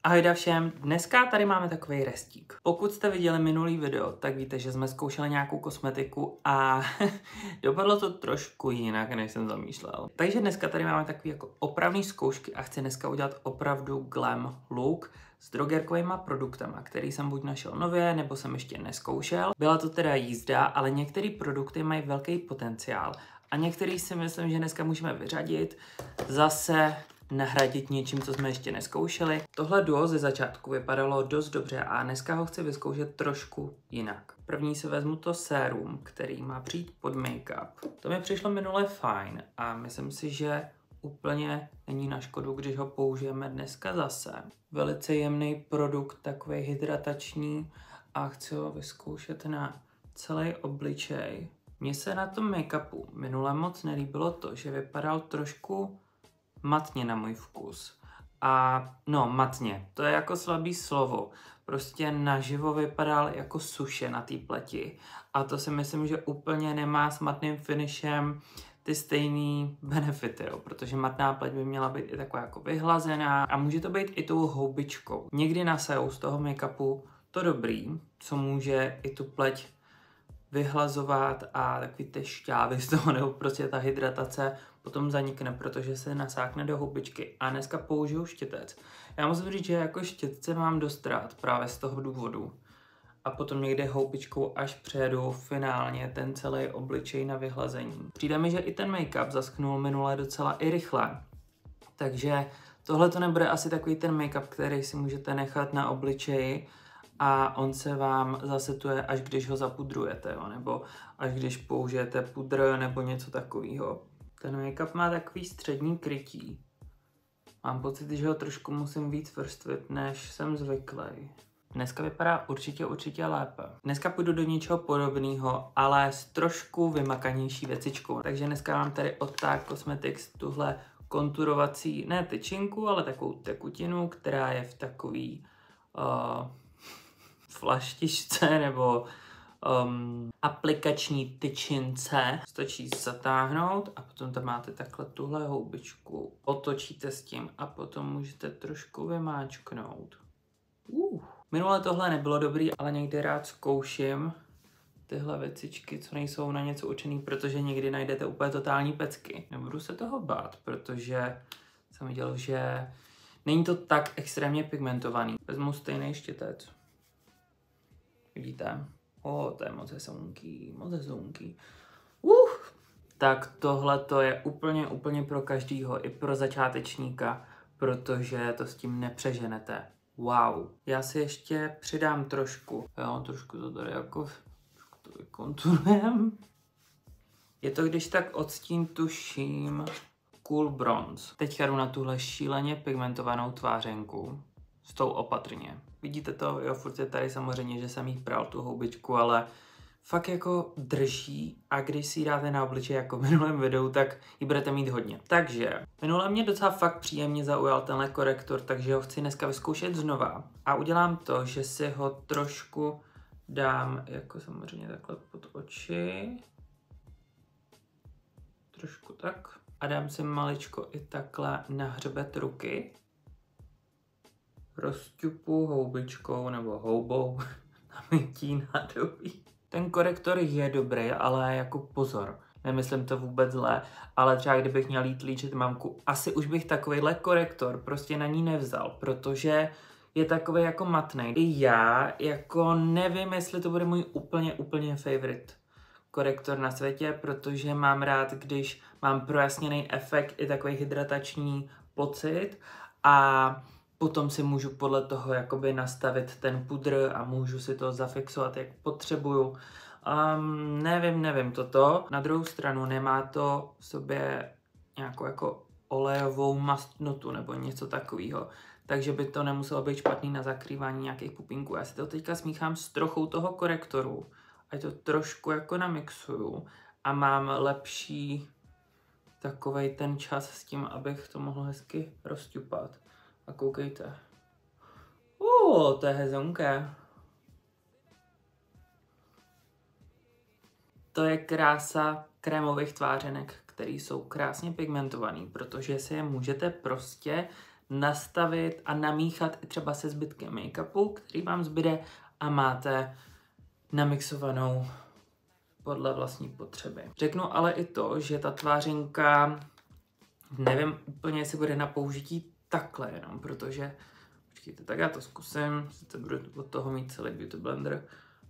Ahoj všem, dneska tady máme takový restík. Pokud jste viděli minulý video, tak víte, že jsme zkoušeli nějakou kosmetiku a dopadlo to trošku jinak, než jsem zamýšlel. Takže dneska tady máme takový jako opravný zkoušky a chci dneska udělat opravdu glam look s drogerkovýma produktama, který jsem buď našel nově, nebo jsem ještě neskoušel. Byla to teda jízda, ale některé produkty mají velký potenciál a některý si myslím, že dneska můžeme vyřadit. Zase nahradit něčím, co jsme ještě neskoušeli. Tohle duo ze začátku vypadalo dost dobře a dneska ho chci vyzkoušet trošku jinak. První si vezmu to sérum, který má přijít pod make-up. To mi přišlo minule fajn a myslím si, že úplně není na škodu, když ho použijeme dneska zase. Velice jemný produkt, takový hydratační a chci ho vyzkoušet na celý obličej. Mně se na tom make-upu minule moc nelíbilo to, že vypadal trošku matně na můj vkus. A no, matně, to je jako slabý slovo. Prostě naživo vypadal jako suše na té pleti. A to si myslím, že úplně nemá s matným finishem ty stejný benefity, jo, protože matná pleť by měla být i taková jako vyhlazená a může to být i tou houbičkou. Někdy nasajou z toho make-upu to dobrý, co může i tu pleť vyhlazovat a takový ty šťávy z toho, nebo prostě ta hydratace potom zanikne, protože se nasákne do houbičky. A dneska použiju štětec. Já musím říct, že jako štětce mám dost rád právě z toho důvodu. A potom někde houbičkou až přejedu finálně ten celý obličej na vyhlazení. Přijde mi, že i ten make-up zaschnul minule docela i rychle. Takže tohle to nebude asi takový ten make-up, který si můžete nechat na obličeji a on se vám zasetuje, až když ho zapudrujete, jo? Nebo až když použijete pudr nebo něco takového. Ten make-up má takový střední krytí. Mám pocit, že ho trošku musím víc vrstvit, než jsem zvyklý. Dneska vypadá určitě lépe. Dneska půjdu do něčeho podobného, ale s trošku vymakanější věcičkou. Takže dneska mám tady od Tarte Cosmetics tuhle konturovací, ne tyčinku, ale takovou tekutinu, která je v takový flaštičce nebo aplikační tyčince. Stačí zatáhnout a potom tam máte takhle tuhle houbičku. Otočíte s tím a potom můžete trošku vymáčknout. Minule tohle nebylo dobrý, ale někdy rád zkouším tyhle věcičky, co nejsou na něco určený, protože někdy najdete úplně totální pecky. Nebudu se toho bát, protože jsem viděl, že není to tak extrémně pigmentovaný. Vezmu stejný štětec. Vidíte? To je moc hezounký. Tak tohle to je úplně pro každýho, i pro začátečníka, protože to s tím nepřeženete. Wow. Já si ještě přidám trošku. Jo, trošku to tady jako to vykonturujem. Je to když tak odstín tuším Cool Bronze. Teďka jdu na tuhle šíleně pigmentovanou tvářenku. S tou opatrně. Vidíte to? Jo, furt je tady samozřejmě, že jsem jí pral tu houbičku, ale fakt jako drží a když si ji dáte na obličej jako v minulém videu, tak ji budete mít hodně. Takže minule mě docela fakt příjemně zaujal tenhle korektor, takže ho chci dneska vyzkoušet znova. A udělám to, že si ho trošku dám jako samozřejmě takhle pod oči. Trošku tak. A dám si maličko i takhle na hřbet ruky. Rozťupu houbičkou nebo houbou na mytí nádobí. Ten korektor je dobrý, ale jako pozor, nemyslím to vůbec zlé, ale třeba kdybych měl jít líčit mamku, asi už bych takovejhle korektor prostě na ní nevzal, protože je takový jako matnej. I já jako nevím, jestli to bude můj úplně favorite korektor na světě, protože mám rád, když mám projasněný efekt i takový hydratační pocit a potom si můžu podle toho jakoby nastavit ten pudr a můžu si to zafixovat, jak potřebuju. Nevím toto. Na druhou stranu nemá to v sobě nějakou jako olejovou mastnotu nebo něco takového. Takže by to nemuselo být špatný na zakrývání nějakých pupínků. Já si to teďka smíchám s trochou toho korektoru. A to trošku jako namixuju. A mám lepší takovej ten čas s tím, abych to mohl hezky rozťupat. A koukejte. To je hezonké. To je krása krémových tvářenek, které jsou krásně pigmentované, protože si je můžete prostě nastavit a namíchat i třeba se zbytkem make-upu, který vám zbyde a máte namixovanou podle vlastní potřeby. Řeknu ale i to, že ta tvářenka, nevím úplně, jestli bude na použití takhle jenom, protože, počkejte, tak já to zkusím, sice budu od toho mít celý Beauty Blender.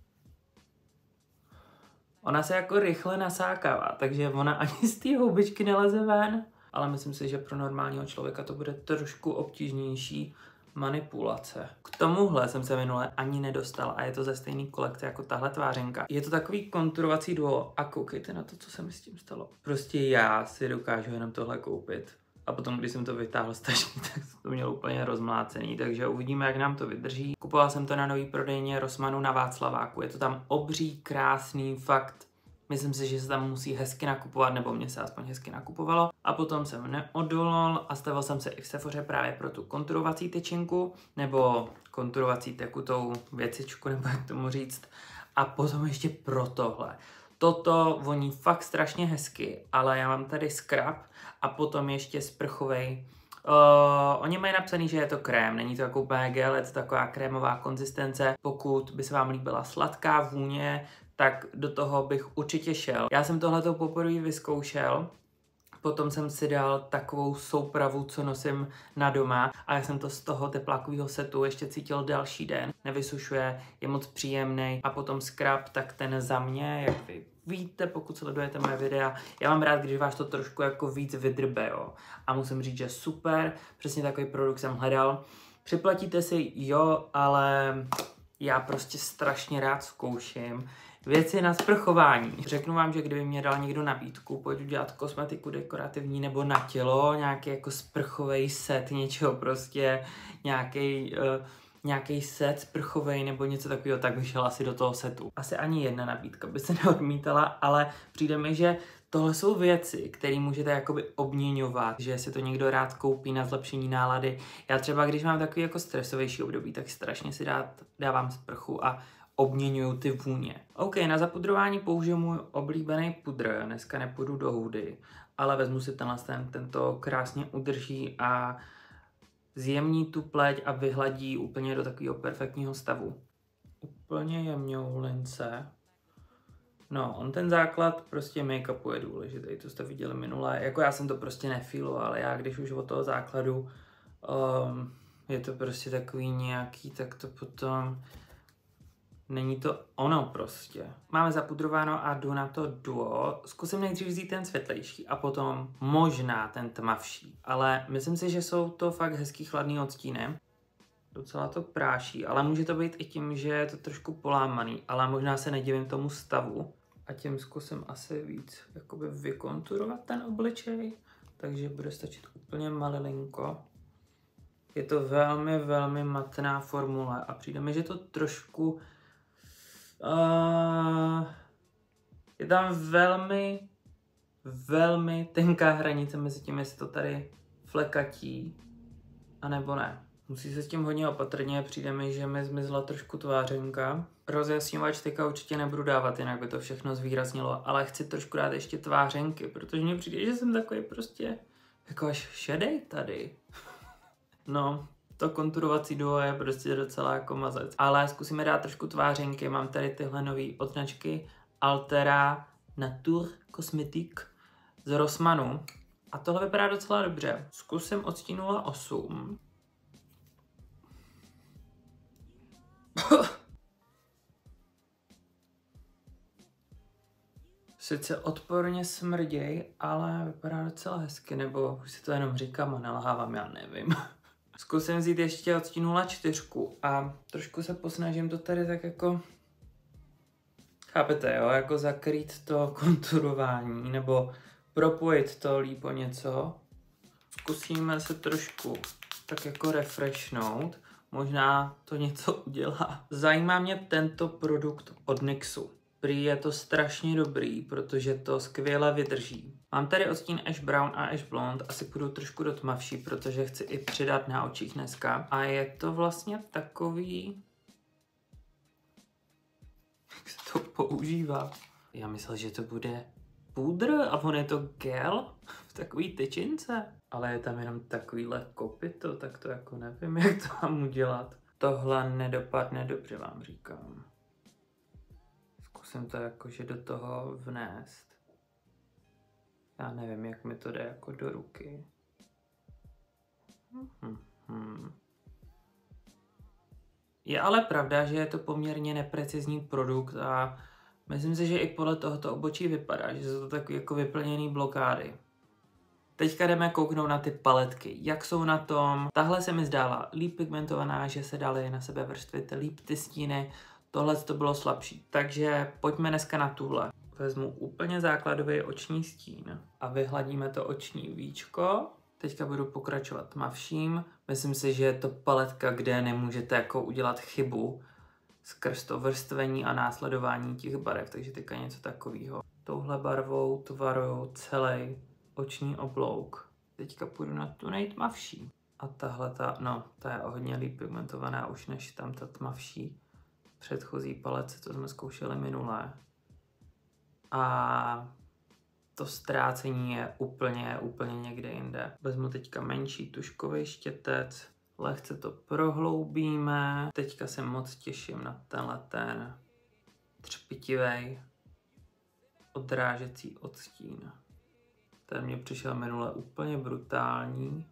Ona se jako rychle nasákává, takže ona ani z té houbičky neleze ven, ale myslím si, že pro normálního člověka to bude trošku obtížnější manipulace. K tomuhle jsem se minule ani nedostal a je to ze stejné kolekce jako tahle tvářenka. Je to takový konturovací duo a koukejte na to, co se mi s tím stalo. Prostě já si dokážu jenom tohle koupit. A potom, když jsem to vytáhl z tašky, tak jsem to měl úplně rozmlácený, takže uvidíme, jak nám to vydrží. Kupoval jsem to na nový prodejně Rossmannu na Václaváku. Je to tam obří, krásný, fakt. Myslím si, že se tam musí hezky nakupovat, nebo mě se aspoň hezky nakupovalo. A potom jsem neodolal a stavil jsem se i v Sephoře právě pro tu konturovací tyčinku, nebo konturovací tekutou věcičku, nebo jak tomu říct. A potom ještě pro tohle. Toto voní fakt strašně hezky, ale já mám tady scrub a potom ještě sprchovej. Oni mají napsaný, že je to krém, není to jako úplně gel, je to taková krémová konzistence. Pokud by se vám líbila sladká vůně, tak do toho bych určitě šel. Já jsem tohleto poprvé vyzkoušel, potom jsem si dal takovou soupravu, co nosím na doma a já jsem to z toho teplákového setu ještě cítil další den. Nevysušuje, je moc příjemný a potom scrub, tak ten za mě, jak vy víte, pokud sledujete moje videa, já mám rád, když vás to trošku jako víc vydrbe, jo. A musím říct, že super, přesně takový produkt jsem hledal. Připlatíte si, jo, ale já prostě strašně rád zkouším věci na sprchování. Řeknu vám, že kdyby mě dal někdo nabídku, pojď udělat kosmetiku dekorativní nebo na tělo, nějaký jako sprchovej set něčeho prostě, nějaký set sprchovej nebo něco takového, tak bych šel asi do toho setu. Asi ani jedna nabídka by se neodmítala, ale přijde mi, že tohle jsou věci, které můžete jakoby obměňovat, že si to někdo rád koupí na zlepšení nálady. Já třeba, když mám takový jako stresovější období, tak strašně si dávám sprchu a obměňuju ty vůně. OK, na zapudrování použiju můj oblíbený pudr. Dneska nepůjdu do hudy, ale vezmu si tento krásně udrží a zjemní tu pleť a vyhladí úplně do takového perfektního stavu. Úplně jemňoulince. No, on ten základ prostě make-upu je důležitý, to jste viděli minule. Jako já jsem to prostě nefíloval, ale já když už od toho základu je to prostě takový nějaký, tak to potom není to ono prostě. Máme zapudrováno a jdu na to duo. Zkusím nejdřív vzít ten světlejší a potom možná ten tmavší. Ale myslím si, že jsou to fakt hezký chladný odstíny. Docela to práší, ale může to být i tím, že je to trošku polámaný, ale možná se nedivím tomu stavu. A tím zkusím asi víc jakoby vykonturovat ten obličej, takže bude stačit úplně malilinko. Je to velmi, velmi matná formule a přijde mi, že to trošku je tam velmi, velmi tenká hranice mezi tím, jestli to tady flekatí, anebo ne. Musí se s tím hodně opatrně, přijde mi, že mi zmizla trošku tvářenka. Rozjasňovač teďka určitě nebudu dávat, jinak by to všechno zvýraznilo, ale chci trošku dát ještě tvářenky, protože mně přijde, že jsem takový prostě jako až šedej tady. No, to konturovací duo je prostě docela jako mazec. Ale zkusíme dát trošku tvářenky, mám tady tyhle nový od značky Altera Nature Cosmetic z Rossmannu. A tohle vypadá docela dobře. Zkusím odstín 08. Sice odporně smrděj, ale vypadá docela hezky, nebo už si to jenom říkám a nalhávám, já nevím. Zkusím vzít ještě odstín 04 a trošku se posnažím to tady tak jako, chápete jo, jako zakrýt to konturování, nebo propojit to líp o něco. Zkusíme se trošku tak jako refreshnout, možná to něco udělá. Zajímá mě tento produkt od NYXu. Prý je to strašně dobrý, protože to skvěle vydrží. Mám tady odstín Ash Brown a Ash Blonde, asi půjdu trošku do tmavší, protože chci i přidat na očích dneska. A je to vlastně takový... Jak se to používá? Já myslel, že to bude pudr a on je to gel v takový tyčince. Ale je tam jenom takovýhle kopyto, tak to jako nevím, jak to mám udělat. Tohle nedopadne dobře, vám říkám. Zkusím to jakože do toho vnést. Já nevím, jak mi to jde jako do ruky. Je ale pravda, že je to poměrně neprecizní produkt a myslím si, že i podle tohoto obočí vypadá, že jsou to takové jako vyplněné blokády. Teďka jdeme kouknout na ty paletky, jak jsou na tom. Tahle se mi zdála líp pigmentovaná, že se daly na sebe vrstvit líp ty stíny. Tohle to bylo slabší, takže pojďme dneska na tuhle. Vezmu úplně základový oční stín a vyhladíme to oční víčko. Teďka budu pokračovat tmavším. Myslím si, že je to paletka, kde nemůžete jako udělat chybu skrz to vrstvení a následování těch barev, takže teďka něco takového. Touhle barvou tvaruju celý oční oblouk. Teďka půjdu na tu nejtmavší. A tahle ta je o hodně líp pigmentovaná už než tam ta tmavší předchozí palece, to jsme zkoušeli minulé. A to ztrácení je úplně někde jinde. Vezmu teďka menší tužkový štětec, lehce to prohloubíme. Teďka se moc těším na ten třpitivý odrážecí odstín. Ten mě přišel minule úplně brutální.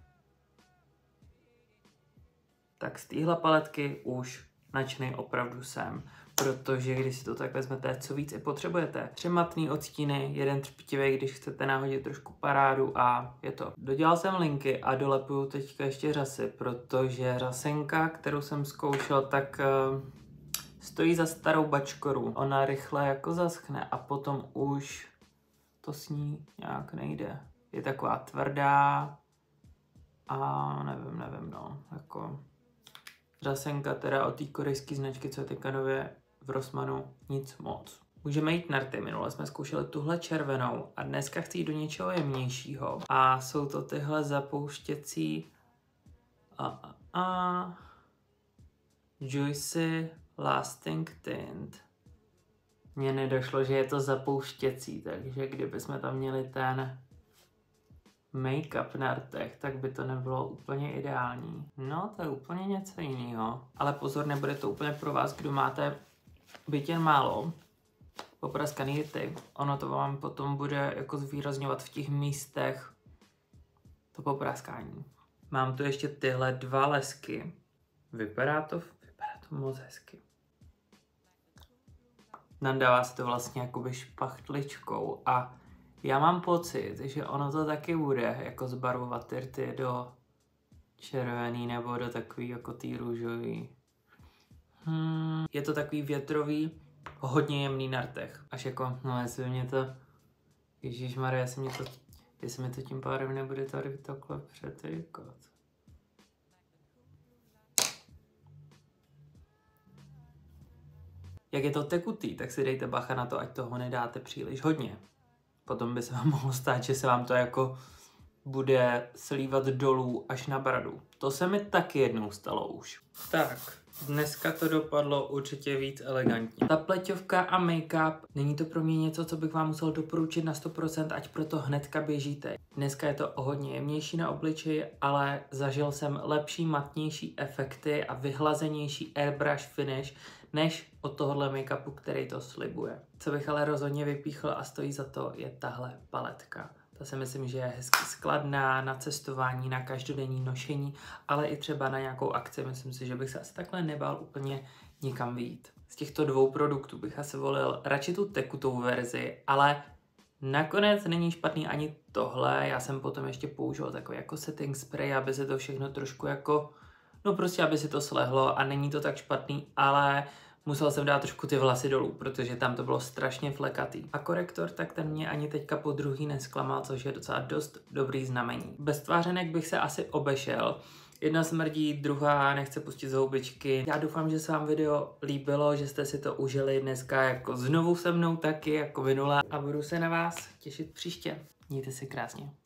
Tak z téhle paletky už nadšenej opravdu jsem, protože když si to tak vezmete, co víc i potřebujete. 3 matný odstíny, 1 třpitivý, když chcete nahodit trošku parádu a je to. Dodělal jsem linky a dolepuju teďka ještě řasy, protože řasenka, kterou jsem zkoušel, tak stojí za starou bačkoru. Ona rychle jako zaschne a potom už to s ní nějak nejde. Je taková tvrdá a nevím, jako řasenka teda od té korejské značky, co je teďka nově v Rossmannu, nic moc. Můžeme jít na rty, minule jsme zkoušeli tuhle červenou a dneska chci jít do něčeho jemnějšího. A jsou to tyhle zapouštěcí Juicy Lasting Tint. Mně nedošlo, že je to zapouštěcí, takže kdybychom tam měli ten make-up na rtech, tak by to nebylo úplně ideální. No, to je úplně něco jiného. Ale pozor, nebude to úplně pro vás, kdo máte byť jen málo popraskaný rty. Ono to vám potom bude jako zvýrazňovat v těch místech to popraskání. Mám tu ještě tyhle 2 lesky. Vypadá to moc hezky. Nadává se to vlastně jakoby špachtličkou a já mám pocit, že ono to taky bude jako zbarvovat ty rty do červený nebo do takový jako tý růžový. Je to takový větrový, hodně jemný na rtech. Až jako, jestli mě to, ježišmarja, jestli mi to tím pádem nebude tady takhle přetýkat. Jak je to tekutý, tak si dejte bacha na to, ať toho nedáte příliš hodně. Potom by se vám mohlo stát, že se vám to jako bude slívat dolů až na bradu. To se mi taky jednou stalo už. Tak, dneska to dopadlo určitě víc elegantně. Ta pleťovka a make-up, není to pro mě něco, co bych vám musel doporučit na 100%, ať proto hnedka běžíte. Dneska je to o hodně jemnější na obličeji, ale zažil jsem lepší, matnější efekty a vyhlazenější airbrush finish, než od tohohle make-upu, který to slibuje. Co bych ale rozhodně vypíchl a stojí za to, je tahle paletka. Ta si myslím, že je hezky skladná na cestování, na každodenní nošení, ale i třeba na nějakou akci. Myslím si, že bych se asi takhle nebál úplně nikam vyjít. Z těchto 2 produktů bych asi volil radši tu tekutou verzi, ale nakonec není špatný ani tohle. Já jsem potom ještě použil takový jako setting spray, aby se to všechno trošku jako, prostě aby si to slehlo a není to tak špatný, ale musel jsem dát trošku ty vlasy dolů, protože tam to bylo strašně flekatý. A korektor, tak ten mě ani teďka po druhý nesklamal, což je docela dost dobrý znamení. Bez tvářenek bych se asi obešel. Jedna smrdí, druhá nechce pustit z houbičky. Já doufám, že se vám video líbilo, že jste si to užili dneska jako znovu se mnou taky, jako minule. A budu se na vás těšit příště. Mějte si krásně.